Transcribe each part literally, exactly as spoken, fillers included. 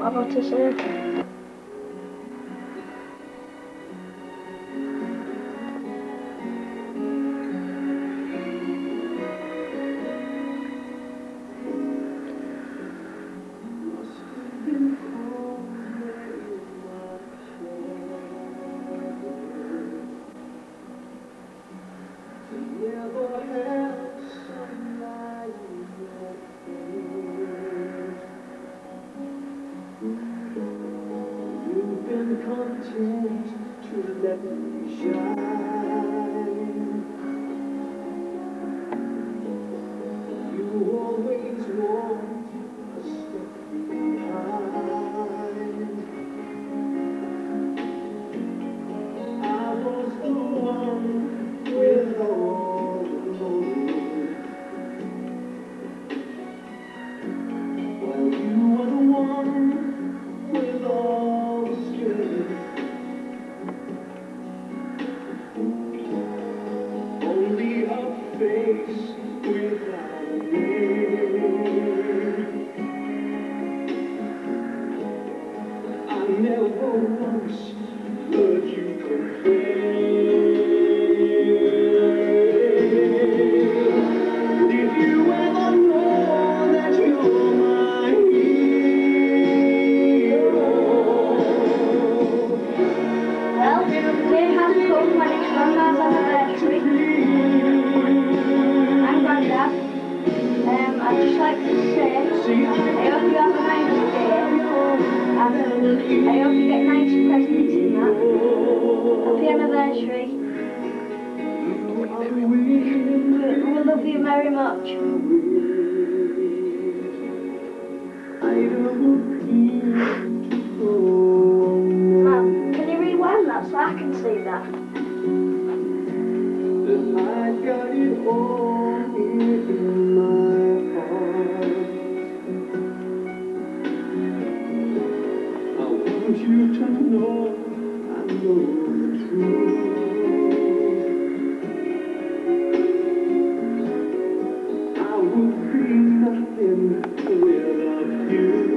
I've got to say. To let me shine. You always want a step behind. I was the one with all the glory, while you were the one with all the strength. Only a face without a name. I never once heard you complain. Did you ever know that you're my hero? Well, the day has come when it's Grandma's anniversary. I'm Grandad. Um, I'd just like to say, I hope you have a nice day, and I hope you get nice presents and that. Happy anniversary. We love you very much. Mum, can you rewind that so I can see that? I got it all in my heart. I want you to know I know the truth. I would be nothing without you.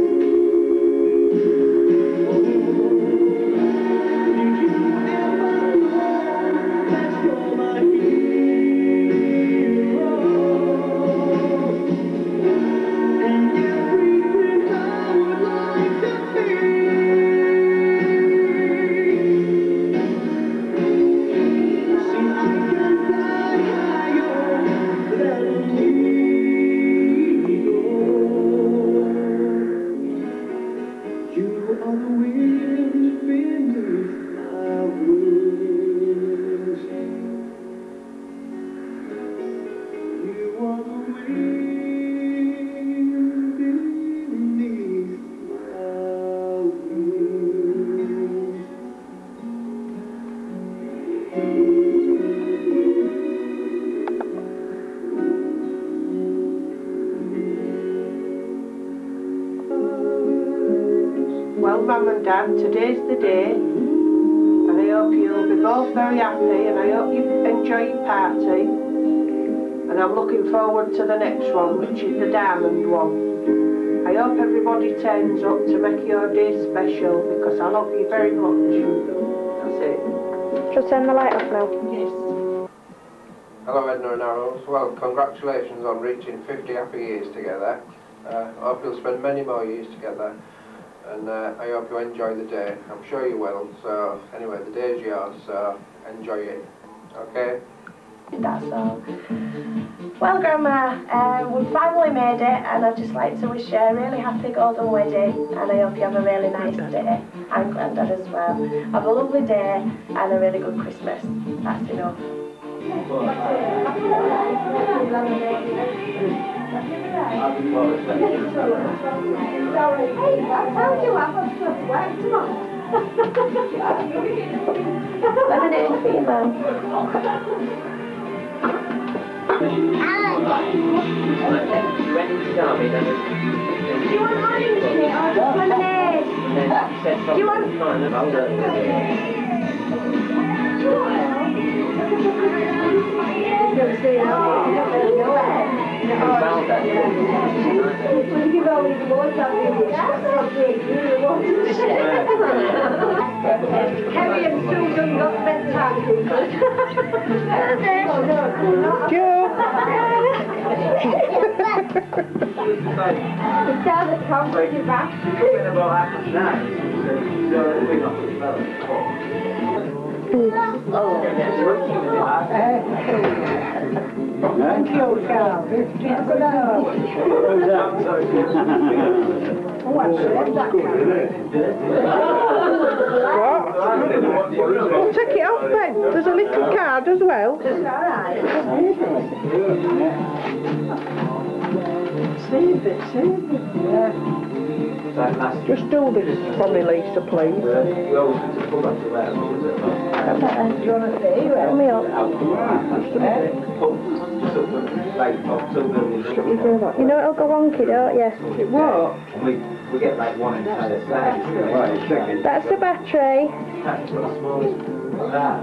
Well, Mum and Dad, today's the day, and I hope you'll be both very happy, and I hope you enjoy your party, and I'm looking forward to the next one, which is the diamond one. I hope everybody turns up to make your day special, because I love you very much. That's it. Shall I turn the light off now? Yes. Hello Edna and Harold. Well, congratulations on reaching fifty happy years together. Uh, I hope you'll spend many more years together, and uh, I hope you enjoy the day. I'm sure you will. So anyway, the day is yours, so enjoy it. Okay? That's all. Well, Grandma, uh, we've finally made it, and I'd just like to wish you a really happy golden wedding, and I hope you have a really nice day, and Grandad as well. Have a lovely day and a really good Christmas. That's enough. Lemonade for you, Mum. Do you want orange in it or just lemonade? Do you want... Do you want... Kerry and Susan got bedtime cookers. Joe! It's down the top of your back. Thank you, Carl. What? Well, take it off then. There's a little card as well. It's alright. Save it, save it. Yeah. Just do this for me, Lisa, please. Do you want to see? Fill me up. You know it'll go wonky, don't you? It won't. We, we get like one entire side. That's the battery. That's the smallest. That,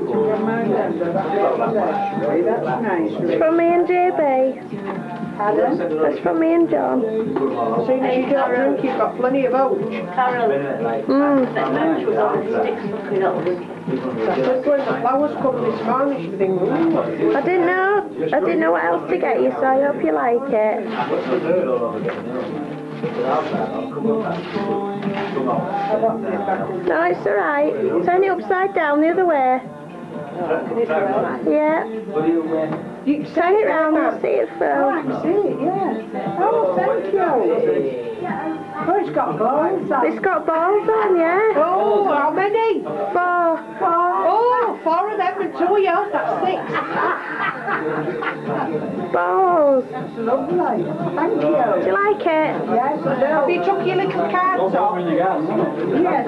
That's nice. It's from me and J B. That's from me and John. Seeing as you don't drink, you've got plenty of oats. Mmm. That's when the flowers come this morning, she think, ooh. I didn't know. I didn't know what else to get you, so I hope you like it. No, it's alright. Turn it upside down the other way. Yeah. You can Turn it round and see it Oh, I through. can see it, yeah. Oh, thank you. Oh, it's got balls on. It's got balls on, yeah. Oh, how many? Four. Oh, four of them and two of yours, that's six. Balls. That's lovely. Thank you. Do you like it? Yes, I do. Have you took your little cards off? Yes.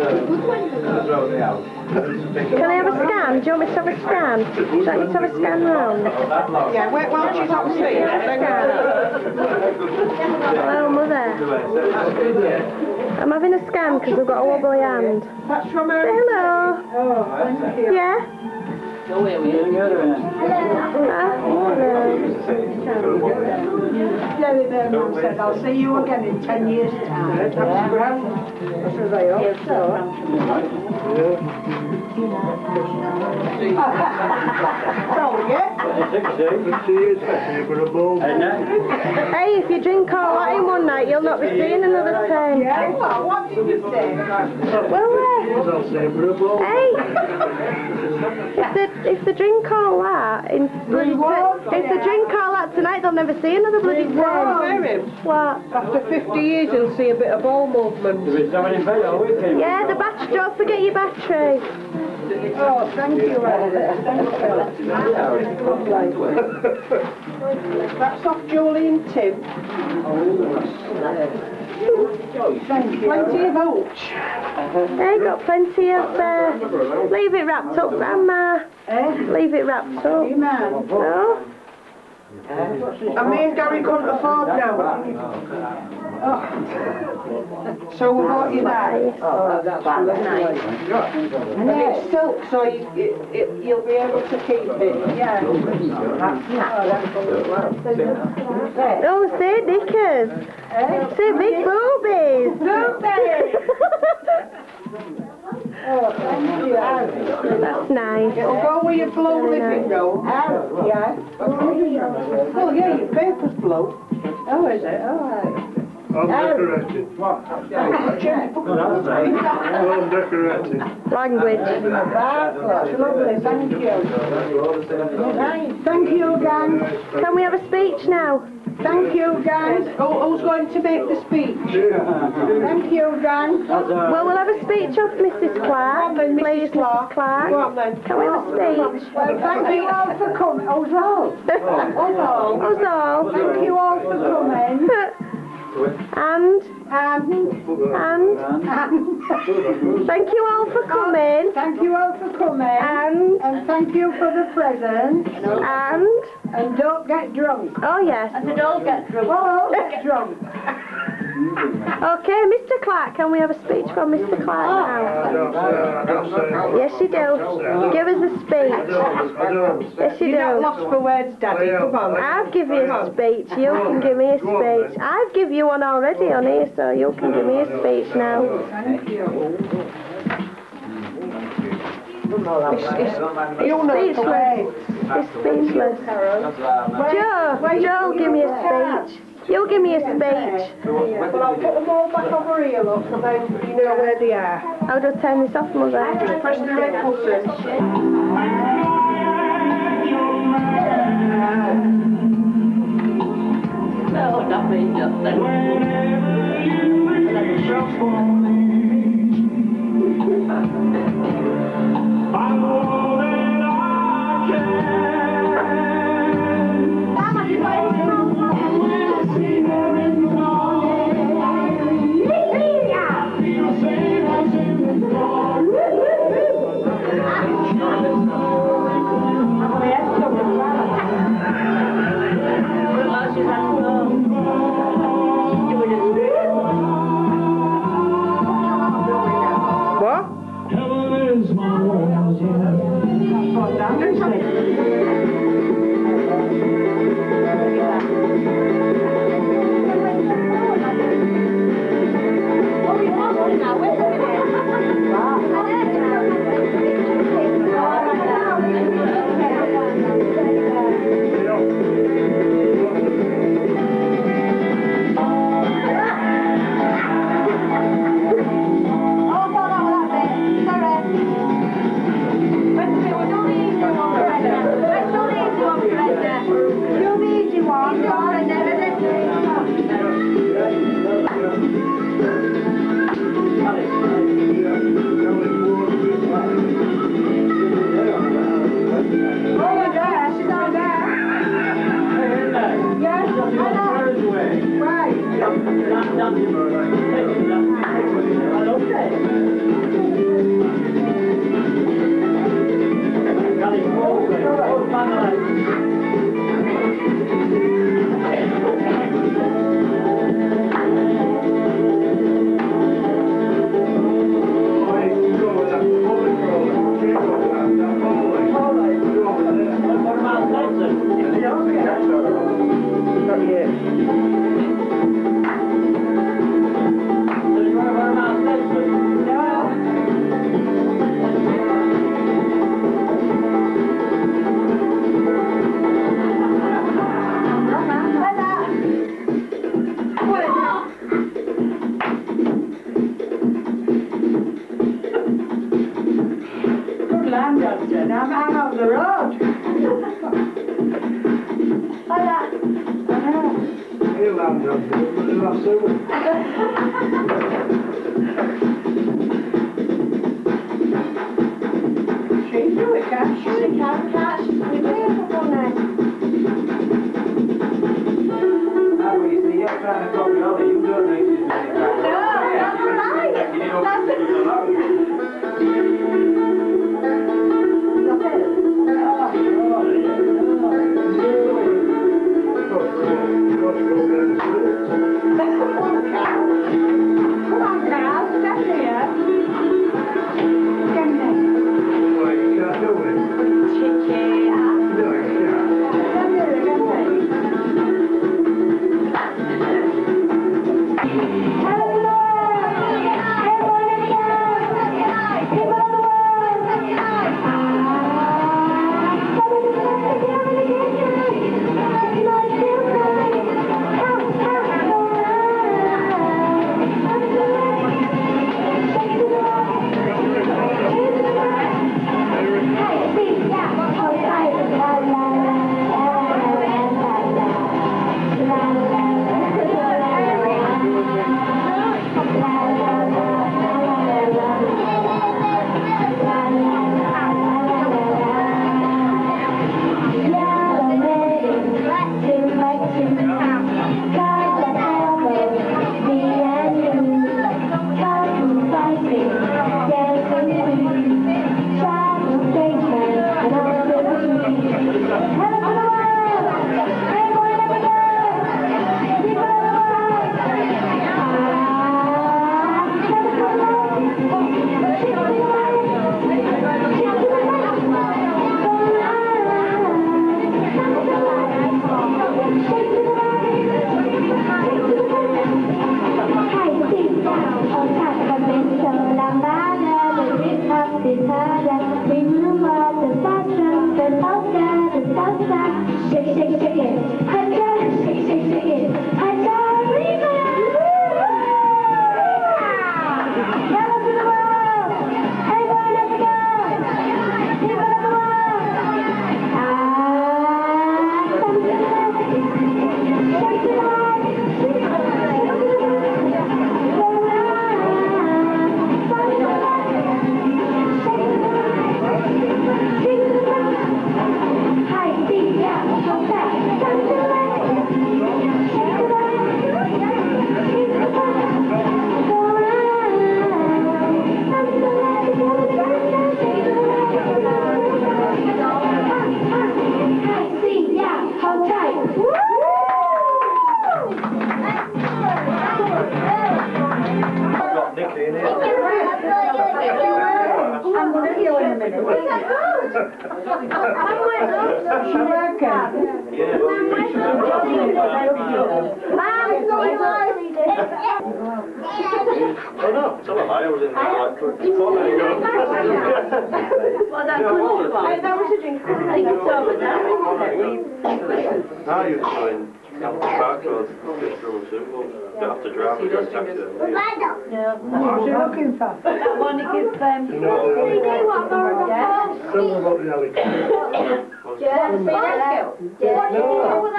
Can I have a scan? Do you want me to have a scan? Do you want me to have a scan round? Yeah, wait while she's on seat. Hello, Mother. I'm having a scan because I've got a wobbly hand. That's from her. Say hello. Oh, thank you. Yeah? Ah, hello. Jerry Berman said, I'll see you again in ten years' time. That's grand. That's what I hope so. So, yeah? Hey, if you drink all that in one night, you'll not be seeing another ten. Yeah, well, what did you say? Well, uh, hey, if they, if they drink all that in bloody ten, if they drink all that tonight, they'll never see another bloody ten. What? After fifty years, you'll see a bit of ball movement. Yeah, the battery. Don't forget your battery. Oh, thank you, Ed. Thank you. That's off Julie and Tim. Thank you. Plenty of oats. They got plenty of. Uh, leave it wrapped up, Grandma. Eh? Leave it wrapped up. Man. No? And me and Gary couldn't afford now. Oh. So we bought you that. Oh, that's nice. And it's silk, so you, it, it, you'll be able to keep it. Yeah. Oh, say knickers. Eh? Say big boobies. Boobies. Oh, thank you. That's nice. It'll go with your blue Very living nice. room. Yeah. Oh, yeah, your paper's blue. Oh, is it? Oh, right. I'm decorated. Well, decorated. Language. That's lovely, thank you. Thank you, gang. Can we have a speech now? Thank you, gang. Who, who's going to make the speech? Thank you, gang. Well, we'll have a speech of Missus Clark. Then, Please, Missus Missus Clark. Clark. Go on, then. Can we have a speech? Well, thank you all for coming. Oh, all. That's all. Thank you all for coming. And, And, and, and, thank you all for coming. thank you all for coming. And, And thank you for the present. and, And don't get drunk. oh yes. And they don't get drunk. Oh, don't get drunk. Okay, Mister Clark, can we have a speech from Mister Clark now? Yes, you do. Give us a speech. Yes, you do. You're not lost for words, Daddy. Come on. I've given you a speech. You can give me a speech. I've given you one already on here, so you can give me a speech now. Thank you. It's speechless. It's speechless. Joe, Joe, give me a speech. You give me a speech. Well, I'll put them all back over here, look, so then you know where they are. How do I turn this off, Mother? Press the red button. No, nothing, just Oh no, it's all right. I was in there like twenty-four there you go. Well, that could be fine. That was a drink. I think it's over now, isn't Now you're going down the park road, just through a symbol. Don't have to drive, we go taxi. it? Yeah. What you looking for? That one to give them. You know, Yeah. tell them about the helicopter. Yeah, the Yeah. Yeah. No, no,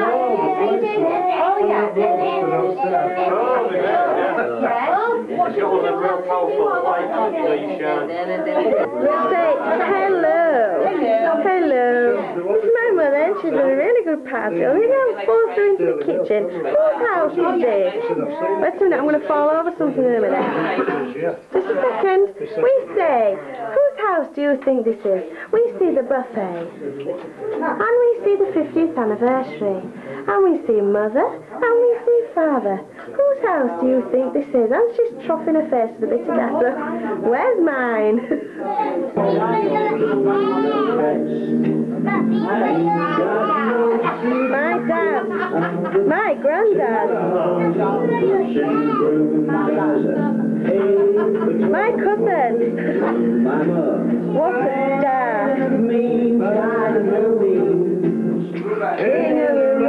Oh, yeah. Oh, the guy, yeah. It's got one of them real powerful lights, you know, you shine. Say hello. Hello. This is my mother and she's got a really good party. I'm going to fall through into the kitchen. Whose house is this? Wait a minute, I'm going to fall over something in a minute. Just a second. We say, whose house do you think this is? We see the buffet. And we see the fiftieth anniversary. And we see mother. And we see father. Whose house do you think this is? And she's troughing her face with a bit of batter. Where's mine? My dad. My granddad. My cousin. What a star. King of the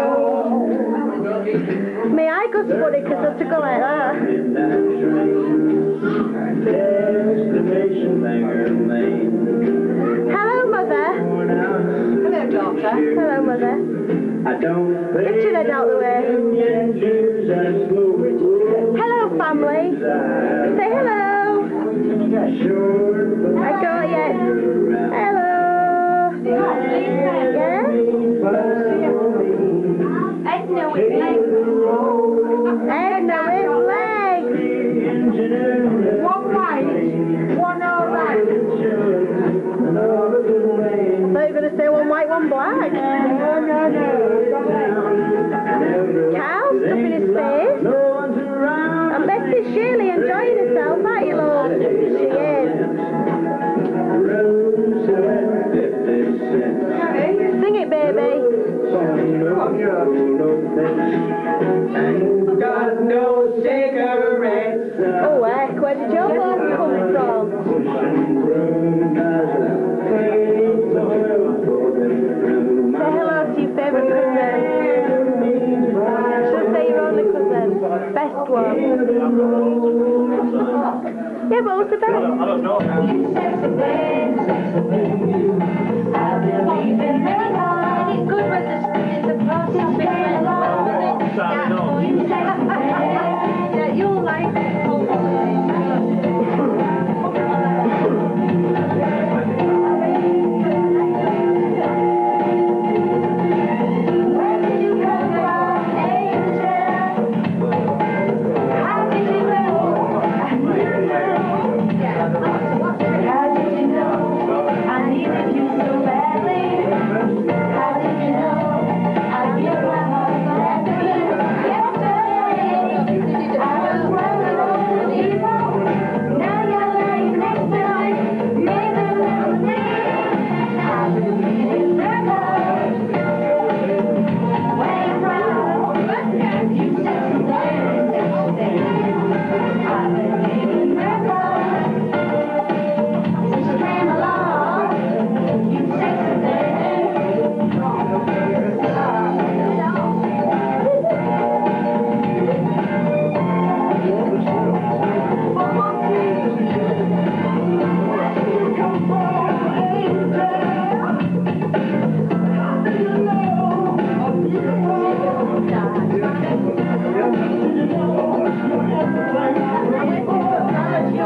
road. May I go spotty because I have to go like that. Hello, mother. Hello, daughter. Hello, mother. Get your head out of the way. Hello, family. Say hello. I got it. Hello. Yeah? Edna with legs. Edna with legs. One white, one all right. I thought you were going to say one white, one black. No, no, no. Cow stuff in his face. I bet it's Shirley enjoying herself, aren't you, love? She is. Sing it, baby. Got no cigarettes. Oh, heck, where did your voice come from? Say hello to your favourite cousin. Should say your only cousin. Best one. Yeah, but what's the best? I don't know. It's good when the, the process between yeah, you'll like it. How did you know I'm your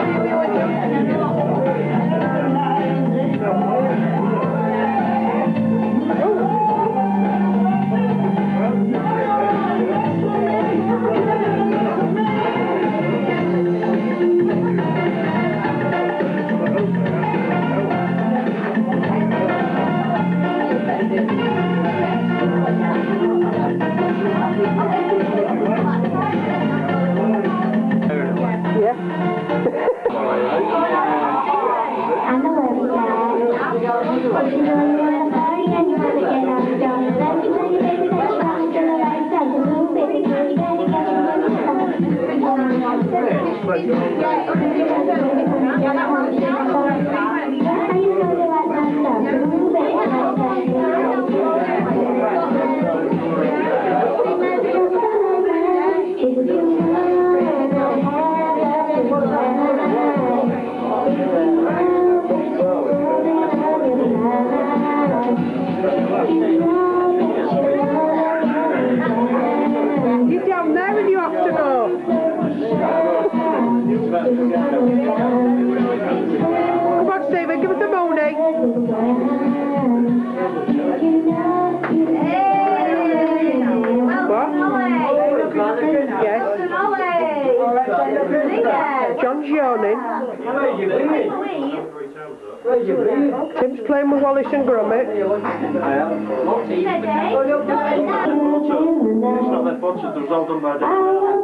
You're down there and you have to go. Come on, Stephen, give us the money. What? Yes. John's yawning. Tim's playing with Wallace and Gromit. It's not their fault, it was all done by the...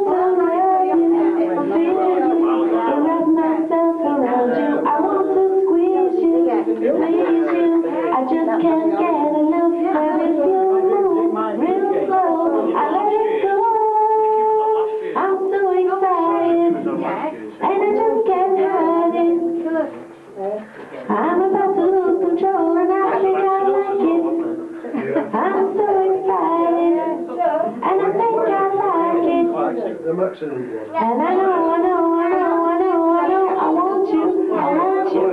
I just can't get enough of it. You move real slow. I let it go. I'm so excited, and I just can't hide it. I'm about to lose control, and I think I like it. I'm so excited, and I think I like it. The maximum one. And I know, I know, I know, I know, I know, I want you, I want you.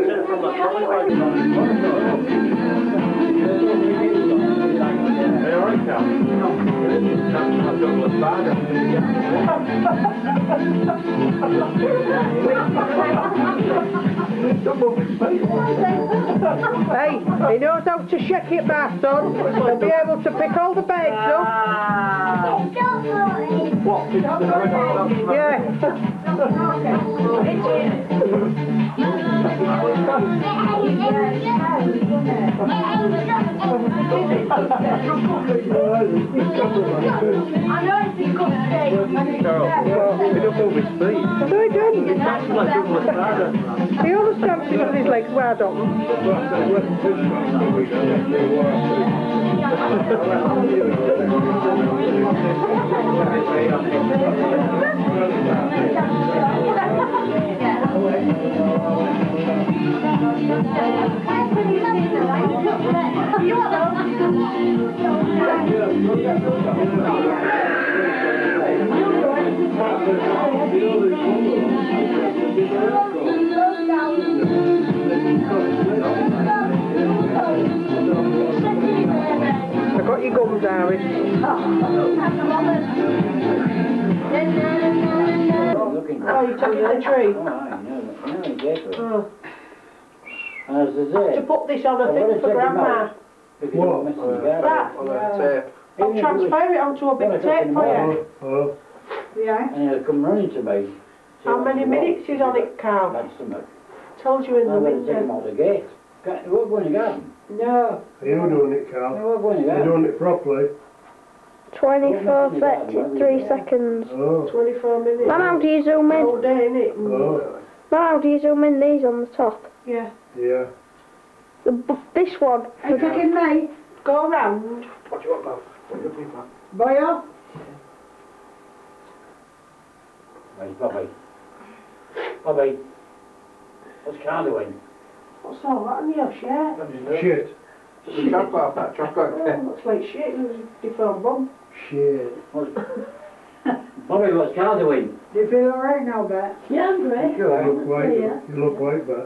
Hey, all right, Cal? Hey, he knows how to shake it back, son. He'll be able to pick all the bags up. What? Yeah. I know it's a good thing. He don't move his feet. No, he didn't. That's like Douglas Bader. He always stamps it with his legs wide open. I got your gums, Harry. Oh, you took it in the tree? Oh. As is To it. put this on a thing for Grandma. What? That. On a tape. I'll transfer it onto a big tape for you. Oh, Yeah. And he'll come running to me. How many minutes is on it, Carl? That's the much. Told you in the I'm going to take him window. out the gate. Can't- You won't go in the garden. No. are you doing it, You Cal? won't go in the You're garden. doing it properly? twenty-four, thirty-three seconds. Oh, twenty-four minutes. Mum, how do you zoom All in? day, innit? oh, Mum, how do you zoom in these on the top? Yeah. yeah. The, b- this one. Are you taking me? Go round. What do you want, love? What do you think, love? Boyo. Right, Bobby. Bobby. What's Carl doing? What's all that on your shirt? Shit. The chocolate off that chocolate. Oh, looks like shit. It was a deformed bum. Shit. What's... Bobby, what's Carl doing? Do you feel alright now, Bet? Yeah, I'm great. You look like, you look like that.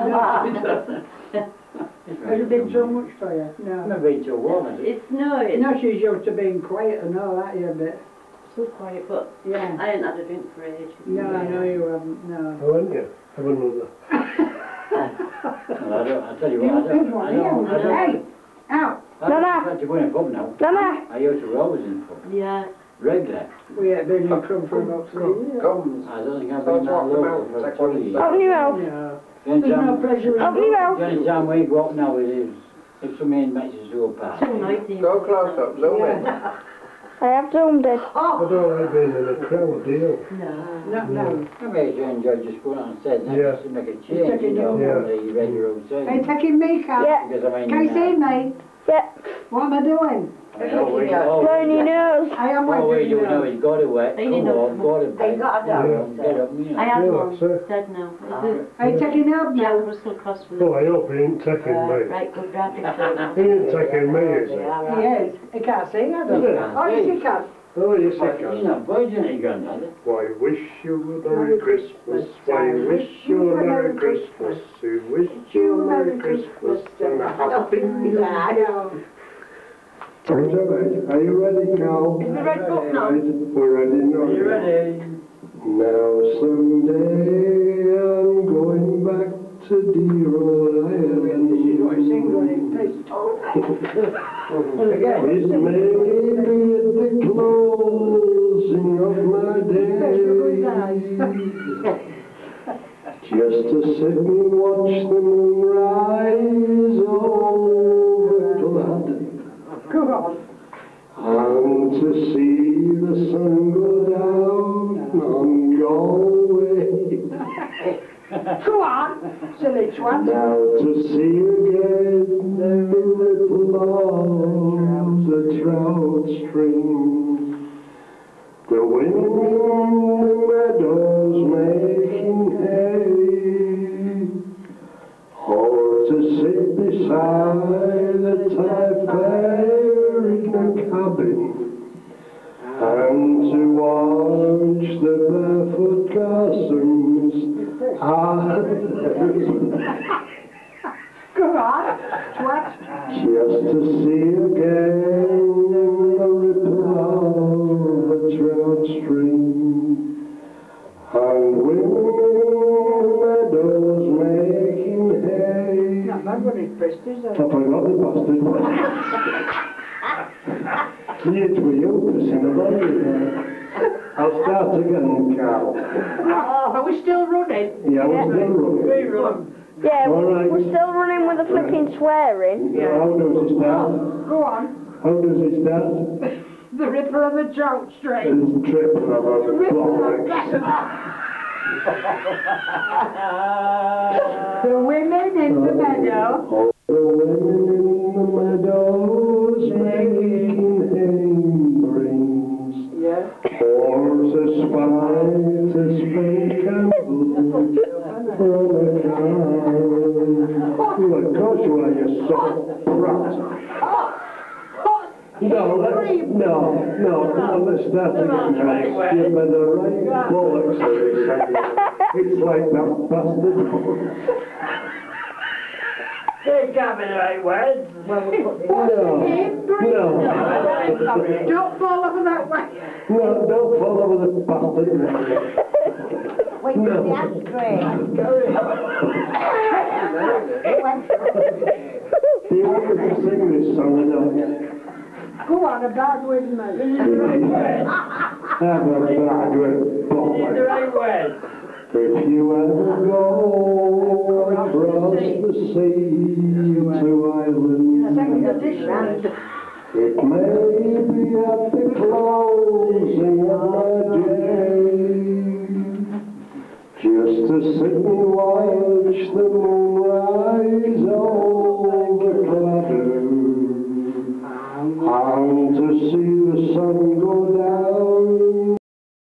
Has it been so much for you? I'm No. not being too warm, is it? It's no, it's No, she's used to being quiet and all that, yeah, but so quiet, but Yeah. I ain't had a drink for ages. No, I know you haven't, no. Haven't you? Have another. Well, I don't, I tell you You what, I good don't, one, I don't, I don't, Hey, out. I don't have to go in a pub now. Nana, I used to be always in a pub, Yeah. regular. We ain't been in club for about three years. Gums. I don't think I've Don't been that walk the local mountain, for take forty one years. open your mouth. No. The only There's no time, pleasure in Open your the mouth. only time we go up now is if, if somebody makes us do a party. Too noisy. Go close up, zoom in. I have zoomed in. I don't like being in a crowd, do you? No. No, no. I may actually enjoy just going on stage and Yeah. just to make a change, taking you know, you- from the regular routine. Hey, taking me, Cal. Yeah. Because I mean, Can you see uh, me? Yeah. What am I doing? I mean, always, always, Blowing your nose. I am all we waiting do now. now is go to work, They come need a- home, go to They bed, got a get dog. up, get up, you know. I had Yeah, one. that's it. Dead now. Are you taking help Jack now? Russell Cross was Oh, I hope he ain't taking uh, me. right good rapid He ain't taking me, is he? He is. He can't sing, has he? Is it? Oh, yes, he can. Oh, yes, he But, you can. know, virgin ain't granddad. Why, wish you a Merry Christmas. Why, wish you a Merry Christmas. We wish you a Merry Christmas and a Happy New Year. Are you ready, Cal? Is the red book now? We're ready now. Are you ready? Now someday I'm going back to dear old Ireland. This is what he sings when he's pissed. Again. It may be at the closing of my days, just to sit and watch the moon rise over Blood, Come on. and to see the sun go down on Galway. Go on, silly twat. Now to see again the ripple of the trout stream, the wind in the meadows making hay, or to sit beside the Taffy in a cabin, and to watch the barefoot gossames. Ah, Go on, twat. just to see again the ripple of a trout stream, and women in the meadows making hay. Not bad when he's pissed, is I it? forgot the bastard one. Yet we open in a body. I'll start again, Carl. Are we still running? Yeah, we're still running. run. Yeah, All we're, right. we're still running with the flipping swearing. Yeah. How does it start? Go on. How does it start? The ripple of the trout stream. It's triple of The a ripple of bollocks. The women in the meadow. All the women in the meadows making hay Yeah. horses fight to spend candles from a car. Look, gosh, you are, you soft brat. No, let's, no, no, no, let's start again, right? Give me the right bollocks every second. It's like that bastard. They can't be the right words. No, no, Don't fall over that way. no, don't fall over the bastard. Wait, No. that's great. Do you want me to sing this song or not? Go on, a bad with me. Have a bad with The bollocks. right words. If you ever go across the sea to Ireland, Second edition. it may be at the close